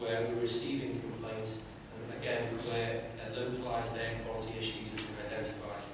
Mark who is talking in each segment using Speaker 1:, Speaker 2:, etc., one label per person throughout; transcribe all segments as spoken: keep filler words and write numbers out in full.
Speaker 1: where we're receiving complaints, and again, where uh, localised air quality issues have been identified.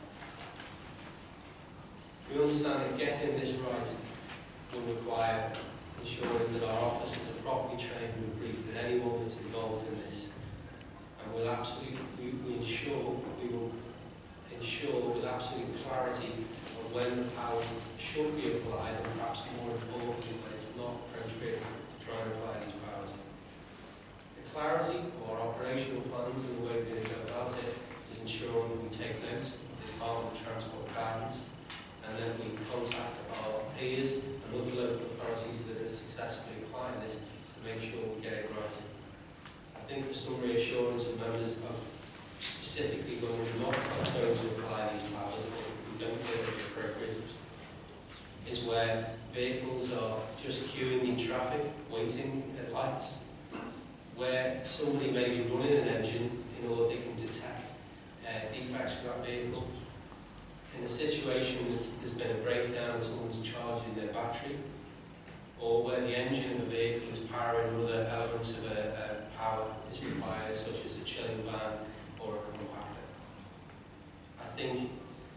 Speaker 1: We understand that getting this right will require ensuring that our officers are properly trained and briefed, and anyone that's involved in this. And we'll absolutely, we, we ensure, we will ensure with absolute clarity of when the power should be applied, and perhaps more importantly, when it's not appropriate to try and apply these powers. The clarity of our operational plans and the way we're going to go about it is ensuring that we take note of the Department of Transport guidance, and then we contact our peers and other local authorities that are successfully applying this to make sure we get it right. I think for some reassurance of members of specifically when we're not going to apply these powers, or we don't feel they're appropriate, is where vehicles are just queuing in traffic, waiting at lights, where somebody may be running an engine in order they can detect uh, defects for that vehicle. In a situation that's, there's been a breakdown and someone's charging their battery, or where the engine of the vehicle is powering other elements of a, a power is required, such as a chilling van or a compactor. I think,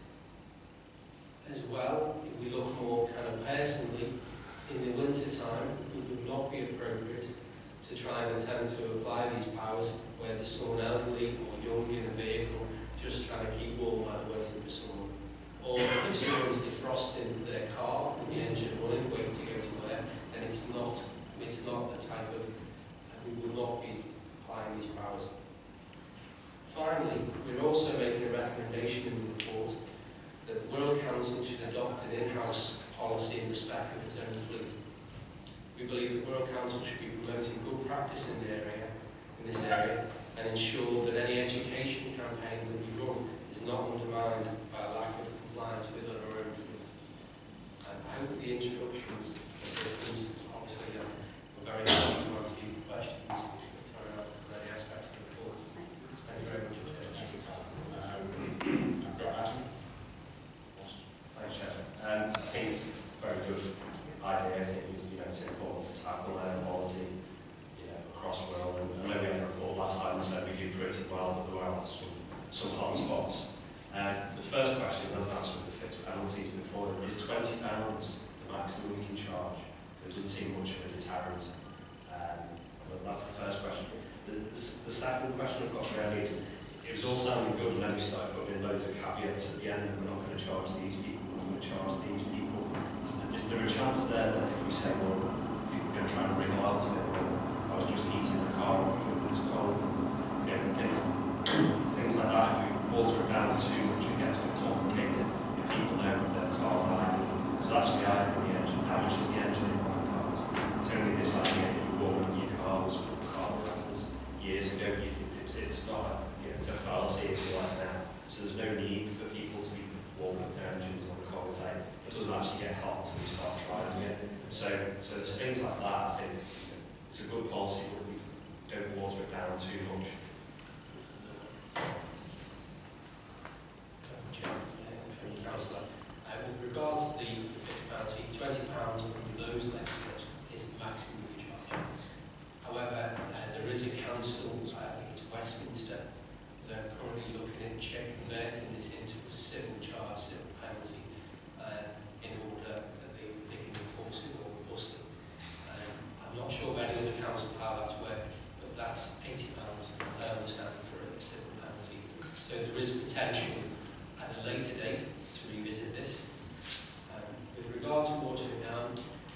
Speaker 1: as well, if we look more kind of personally, in the winter time, it would not be appropriate to try and attempt to apply these powers where there's someone elderly or young in a vehicle just trying to keep warm while they're waiting for someone. Or if someone's defrosting their car with the engine running, waiting to go to work, then it's not, it's not the type of, uh, we will not be applying these powers. Finally, we're also making a recommendation in the report that the Wirral Council should adopt an in-house policy in respect of its own fleet. We believe that Wirral Council should be promoting good practice in the area, in this area, and ensure that any education campaign that we run is not undermined by a lack of compliance with our own fleet. And I hope the introductions, assistance, obviously, um, we're very happy to answer your questions, to turn out many aspects of the report. Thank you very much.
Speaker 2: Thank you, Carl. Um, I've got Adam.
Speaker 3: Thanks, Chair. Um, I think it's a very good idea. I think you know, it's important to tackle air quality you know, across Wirral. And I know we had a report last time that said we do pretty well, but there were some, some hot spots. Uh, the first question is, as asked with the fixed penalties before, is twenty pounds the maximum we can charge? It doesn't seem much of a deterrent. Um, but that's the first question. The, the, the second question I've got really is, it was all sounding good and then we started putting in loads of caveats at the end, and we're not going to charge these people, we're going to charge these people. Is there, is there a chance there that if we say, well, people are going to try and bring a lot to it, I was just heating the car because it's cold, you know, things, things like that, if we water it down too much, it gets a bit complicated if people know that their cars are idle. Because actually idling the engine damages the engine in my cars. It's only this idea that you warm your car was full of carburetors years ago. You, it, it's not a, you know, it's a fallacy if you like now. So there's no need for people to be warming up their engines on a cold day. It doesn't actually get hot until you start driving it. So, so there's things like that. I think it's a good policy, but we don't water it down too much.
Speaker 1: Councillor. Uh, with regards to the fixed penalty, twenty pounds under those legislation is the maximum we charge. However, uh, there is a council, I think it's Westminster, that are currently looking at converting this into a civil charge, civil penalty, uh, in order that they, they can enforce it or robust it. Um, I'm not sure of any other council how that's worked, but that's eighty pounds, I understand, for a civil penalty. So there is potential at a later date to revisit this. Um, with regard to watering down,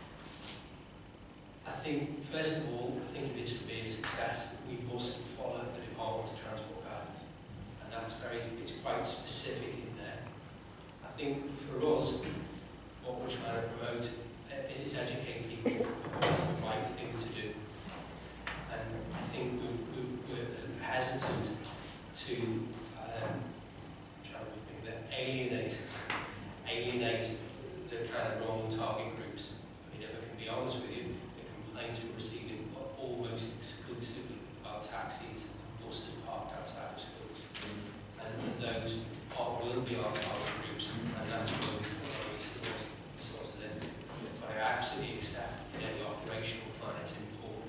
Speaker 1: I think, first of all, I think if it's to be a success, we must follow the Department of Transport guidance. And that's very, it's quite specific in there. I think for us, what we're trying to promote uh, is educate people on what's the right thing to do. And I think we, we, we're hesitant to um, that alienate, alienate the kind of wrong target groups. I mean, if I can be honest with you, the complaints we're receiving are almost exclusively about taxis and buses parked outside of schools. And, and those are, will be our target groups, and that's where we put our resources in. But I absolutely accept in any operational plan it's important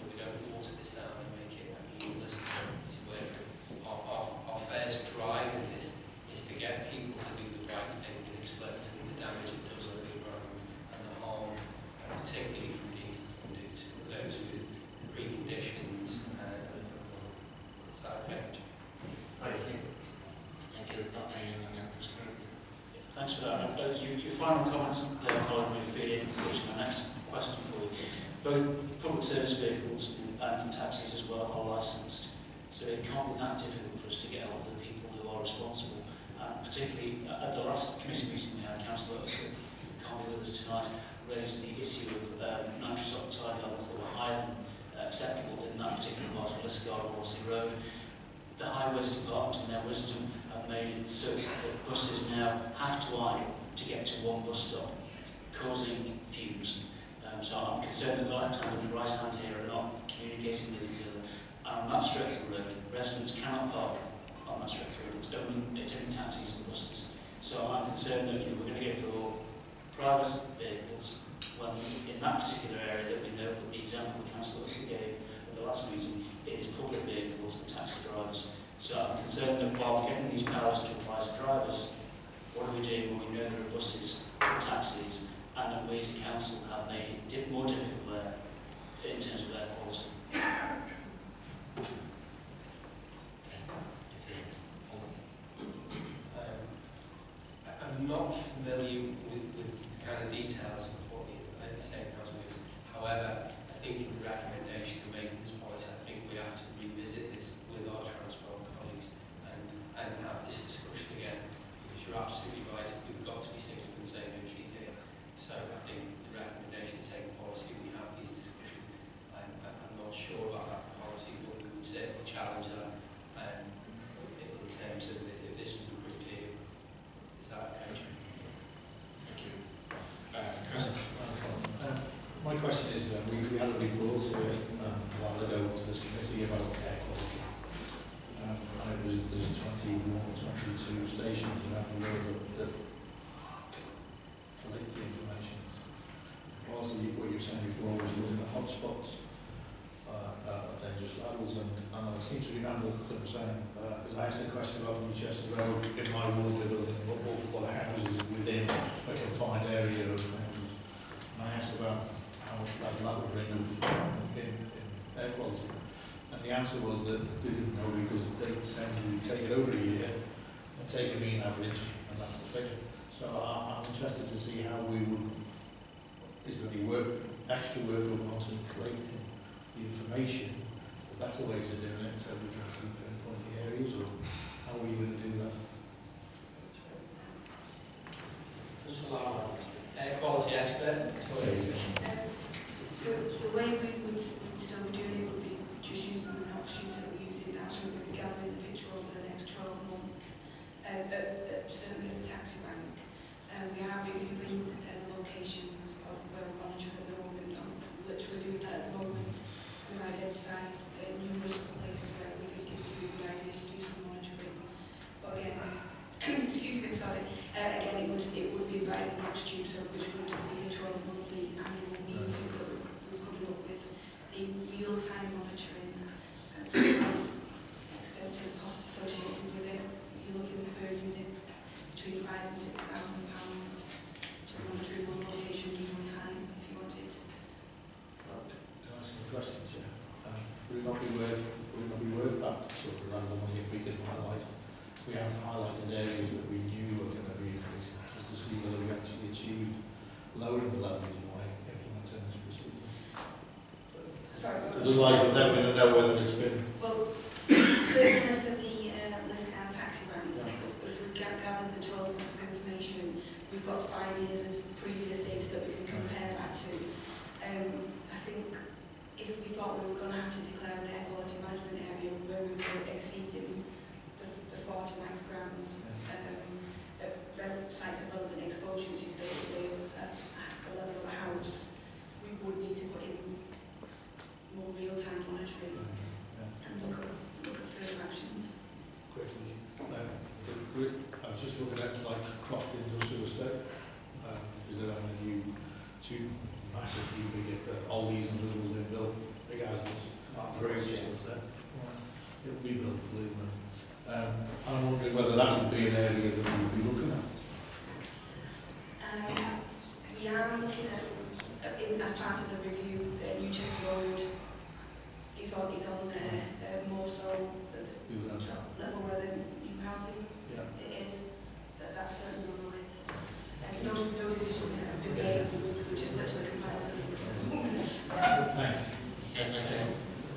Speaker 4: and taxis as well are licensed. So it can't be that difficult for us to get hold of the people who are responsible. And particularly at the last committee meeting we had, Councillor who can't be with us tonight, raised the issue of um, nitrous oxide levels that were higher than uh, acceptable in that particular part of Liscar and Wallasey Road. The Highways Department, in their wisdom, have made it so that buses now have to idle to get to one bus stop, causing fumes. Um, so I'm concerned that the left hand and the right hand here are not communicating with each other. And on that stretch of the road, residents cannot park on that stretch of the road. It's only, it's only taxis and buses. So I'm concerned that you know, we're going to go for all private vehicles. Well, in that particular area that we know, with the example the councillor gave at the last meeting, it is public vehicles and taxi drivers. So I'm concerned that while we're getting these powers to apply to drivers, what are we doing when we know there are buses and taxis, and that we as a council have made it di more difficult there in terms of air quality?
Speaker 1: Um, I'm not familiar with, with the kind of details of what you are saying, Councillor Lewis. However, I think in the recommendation to make this policy, I think we have to revisit this with our transport colleagues and, and have this discussion again, because you're absolutely right, we've got to be thinking from the same entries here. So I think the recommendation to take a policy, we have these discussions. I'm, I'm not sure about that policy, but we would certainly challenge that um, in terms of if this was approved here. Is that okay?
Speaker 2: Thank you. Uh, Chris?
Speaker 5: Uh, my question is, uh, we, we had a report here um, a while ago to this committee about air quality. Um, and it was, there's twenty-one, twenty-two stations around the world that, that collect the information. Also, you, what you were saying before was looking at hotspots, uh, uh, dangerous levels, and, and I seem to remember that was saying, because uh, I asked a question about Newchester Road in my ward, they're building an awful lot of houses within a confined area of houses. And I asked about how much that, that would bring in, in air quality. And the answer was that they didn't know because they tend to take it over a year and take a mean average, and that's the figure. So I, I'm interested to see how we would, is there any work, extra work we want to collecting the information, but that's the way to doing it, so we can see pinpoint the areas, or how are you going to do that?
Speaker 1: Just allow air quality expert.
Speaker 6: Um, so the way we would still be doing it would be just using the NOx tubes that we're using now, so we'll be gathering the picture over the next twelve months, um, at, at, certainly at the taxi bank. Um, we are reviewing uh, the locations of where we're monitoring at the moment, and literally doing that at the moment. We've identified uh, numerous places where we think it would be a good idea to do some monitoring. But again, excuse me, sorry, uh, again it would, it would be by the NOx tube, so which would be a twelve monthly annual meeting that we're coming up with. The real-time monitoring has extensive costs associated with it. You're looking per unit between five and six thousand pounds to monitor in one location real time if you wanted.
Speaker 5: Well, can I ask you a question, Chair? Um, would it not be worth would it not be worth that sort of random money if we could highlight we have highlighted areas that we knew were going to be increasing, just to see whether we actually achieved lowering the levels by implementing this procedure.
Speaker 6: Sorry.
Speaker 5: Otherwise, we're never going to know whether it's been.
Speaker 6: Well, certainly for the uh, Liscar taxi rank, yeah. If we gather the twelve months of information, we've got five years of previous data that we can compare that to. Um, I think if we thought we were going to have to declare an air quality management area where we were exceeding the, the forty micrograms um, at sites of relevant exposure, which is basically at the level of a house, we would need to put in more real-time monitoring yeah. and look at, look at further actions.
Speaker 5: Quickly, um, I was just looking at like Croft Industrial Estate, um, because they're having a new, two massive new big uh, Aldi's and Lidl's been built, big houses, very just there. It'll be built, believe me. Um, I'm wondering whether that would be an area that we would be looking at.
Speaker 6: Um, we are looking at, uh, in, as part of the review, uh, Newchester Road is on, is on uh, uh, more so at the level where the new housing yeah. it is. That, that's certainly on the list. Um, no, no decision has been made, we're just literally compiling it.
Speaker 5: Thanks.
Speaker 2: Okay, thank you.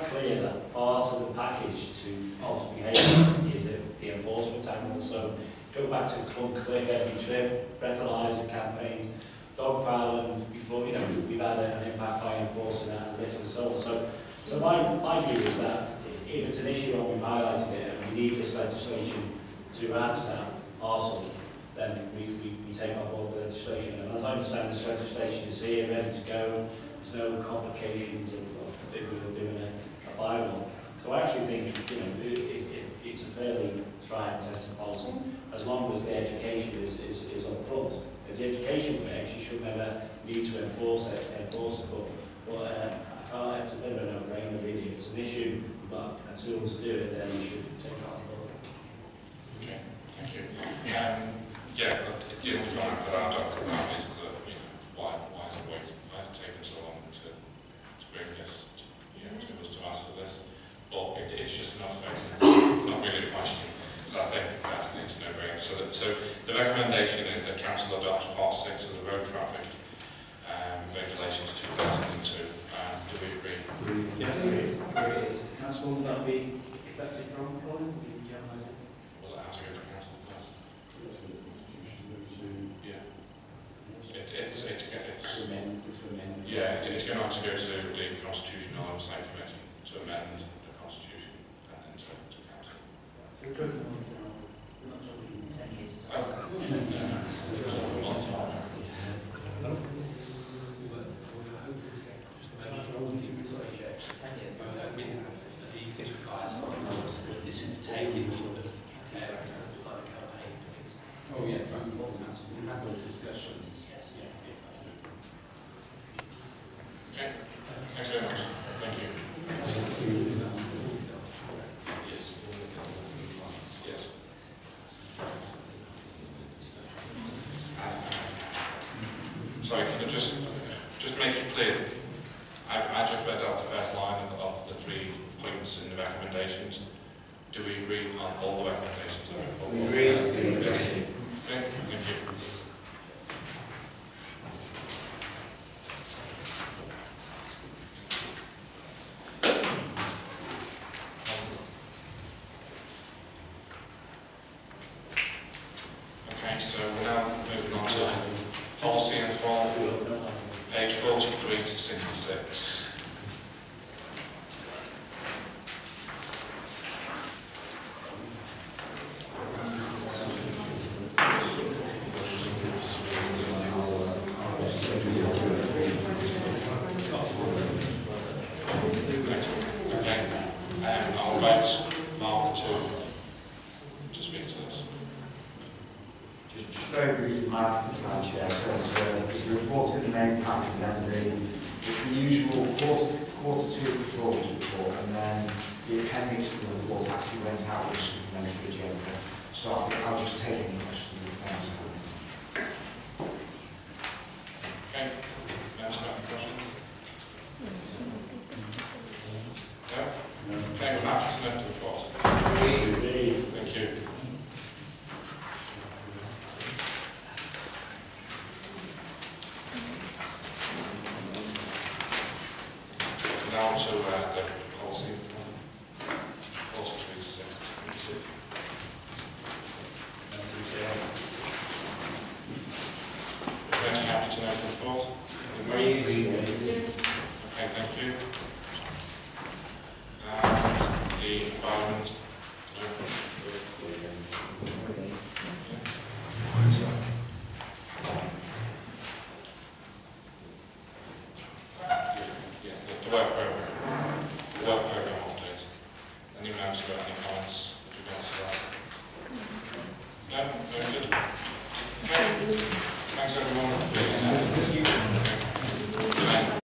Speaker 7: clear that part of the package to alter behaviour is a, the enforcement angle. So go back to club click every trip, breathalyser campaigns, dog fouling, before, you know, we've had an impact by enforcing that and litter and so on. So, so my, my view is that if it's an issue and we've highlighted it and we need this legislation to add to that arsenal, then we, we, we take on board the legislation. And as I understand, this legislation is here, ready to go. There's no complications of, of particularly doing a, a bylaw. So I actually think, you know, it, it, it, it's a fairly tried and tested policy, as long as the education is, is, is up front. If the education works, you should never need to enforce it, enforce it. But, but uh, I can't, it's a bit of a no-brainer really. If it's an issue, but a tool to do it, then you should take it on board.
Speaker 2: Okay, thank you. Um, yeah, but the only comment that I'd offer that is that, you know, why, why has it waited, why has it taken so long to, to bring this, you know, to us to answer this? But it, it's just an observation. It's not really a question. I think that's an no-brainer. So, that, so the recommendation is that Council adopt Part six of the Road Traffic um, Regulations two thousand two. Um, do we agree?
Speaker 4: Yeah, agree. Council, will that be effective from Colin?
Speaker 2: Well, it has to go to Council first. Yeah. It, it's, it's, it's, yeah, it, it's going to have to go to the Constitutional Oversight Committee to amend the Constitution and then to, to Council.
Speaker 4: We're talking about this now. We're not talking ten years.
Speaker 8: Oh yes, I'm involved in that. We have those discussions. Yes, yes, yes, absolutely.
Speaker 2: Okay, thanks very much. Thank you. Yes. Yes. Sorry, can I just just make it clear? I've I just read out the first line of, of the three points in the recommendations. Do we agree on all the recommendations?
Speaker 8: We agree.
Speaker 2: Yes. Okay, thank you. Okay, so we're now moving on to policy and form, page forty-three to sixty-six.
Speaker 9: Very briefly, my time share. So it's the report in the main pack and then the, it's the usual quarter, quarter two performance report, and then the appendix to the report actually went out with a supplementary agenda. So I think I'll just take any questions if there's any.
Speaker 2: Okay, that's not a question. No? Okay, we're back to the report. Thank you. Now to uh, the policy forty-three to sixty-two. Very happy to know the report. Any questions? Okay, thank you. And the environment. Yeah, the, the work program. The work program update. Any members got any comments with regards to that? No? Very good. Okay. Thanks everyone.